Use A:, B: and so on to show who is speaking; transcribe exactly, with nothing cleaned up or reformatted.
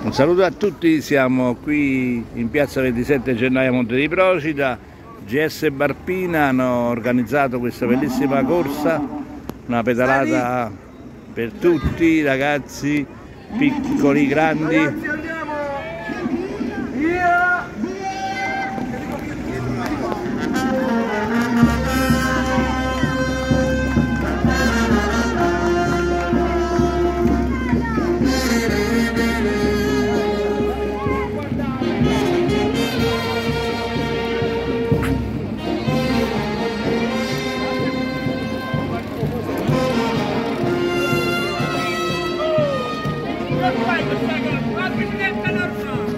A: Un saluto a tutti, siamo qui in piazza ventisette gennaio Monte di Procida. G S Barpina hanno organizzato questa bellissima corsa, una pedalata per tutti, ragazzi, piccoli, grandi.
B: Vai, vai, vai, vai, vai, vai, vai, vai, vai,